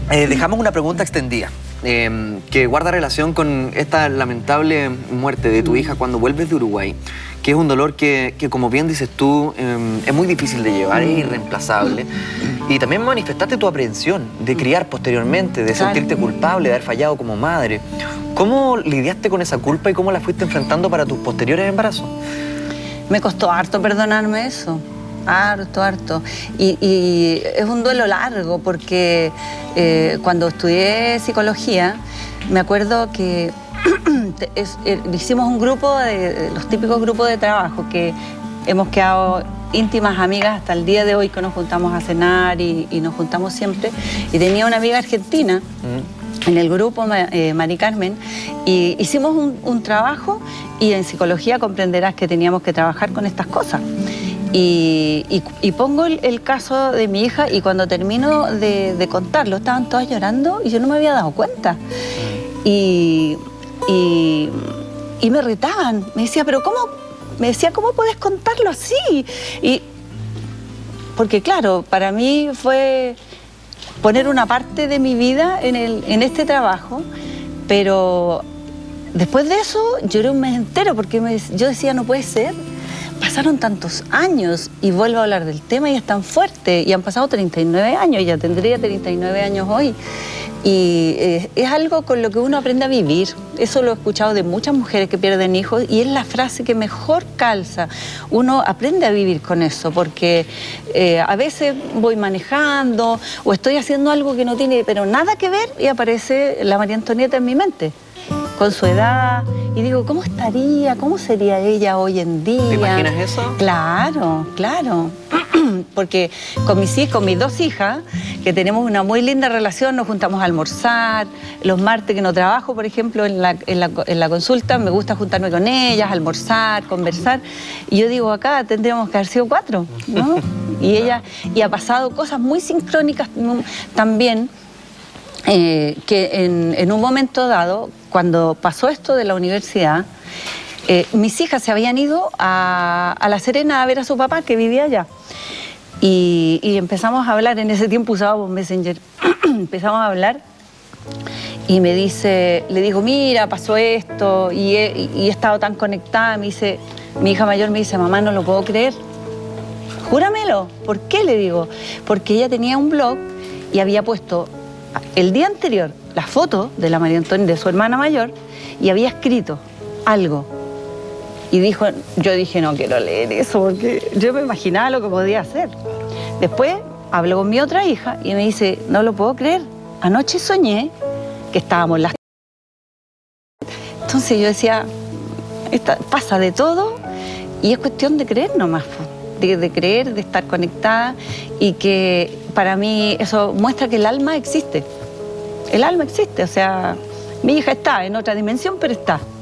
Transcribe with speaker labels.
Speaker 1: Dejamos una pregunta extendida que guarda relación con esta lamentable muerte de tu hija cuando vuelves de Uruguay, que es un dolor que como bien dices tú, es muy difícil de llevar, es irreemplazable. Y también manifestaste tu aprehensión de criar posteriormente, de sentirte culpable, de haber fallado como madre. ¿Cómo lidiaste con esa culpa y cómo la fuiste enfrentando para tus posteriores embarazos?
Speaker 2: Me costó harto perdonarme eso. Harto. Y es un duelo largo porque cuando estudié psicología, me acuerdo que hicimos un grupo, los típicos grupos de trabajo que hemos quedado íntimas amigas hasta el día de hoy, que nos juntamos a cenar y nos juntamos siempre. Y tenía una amiga argentina en el grupo, Mari Carmen, y hicimos un trabajo y en psicología comprenderás que teníamos que trabajar con estas cosas. Y pongo el caso de mi hija y cuando termino de contarlo, estaban todas llorando y yo no me había dado cuenta. Y me retaban, me decía, pero ¿cómo? Me decía, ¿cómo puedes contarlo así? Porque claro, para mí fue poner una parte de mi vida en este trabajo, pero después de eso lloré un mes entero porque yo decía, no puede ser. Pasaron tantos años y vuelvo a hablar del tema y es tan fuerte. Y han pasado 39 años, ya tendría 39 años hoy. Y es algo con lo que uno aprende a vivir. Eso lo he escuchado de muchas mujeres que pierden hijos y es la frase que mejor calza. Uno aprende a vivir con eso porque a veces voy manejando o estoy haciendo algo que no tiene pero nada que ver y aparece la María Antonieta en mi mente, con su edad, y digo, ¿cómo estaría? ¿Cómo sería ella hoy en día?
Speaker 1: ¿Te imaginas eso?
Speaker 2: Claro, porque con mis dos hijas, que tenemos una muy linda relación, nos juntamos a almorzar, los martes que no trabajo, por ejemplo, en la consulta, me gusta juntarme con ellas, almorzar, conversar, y yo digo, acá tendríamos que haber sido 4, ¿no? Y ha pasado cosas muy sincrónicas también, que en un momento dado, cuando pasó esto de la universidad, mis hijas se habían ido a La Serena a ver a su papá que vivía allá. Y empezamos a hablar, en ese tiempo usábamos Messenger, empezamos a hablar y le digo, mira, pasó esto y he estado tan conectada, mi hija mayor me dice, mamá, no lo puedo creer. Júramelo. ¿Por qué? Le digo. Porque ella tenía un blog y había puesto el día anterior la foto de la María Antonia, de su hermana mayor, y había escrito algo. Y yo dije, no quiero leer eso, porque yo me imaginaba lo que podía hacer. Después habló con mi otra hija y me dice, no lo puedo creer, anoche soñé que estábamos las... Entonces yo decía, pasa de todo y es cuestión de creer nomás, de creer, de estar conectada, y que para mí eso muestra que el alma existe. El alma existe, o sea, mi hija está en otra dimensión, pero está.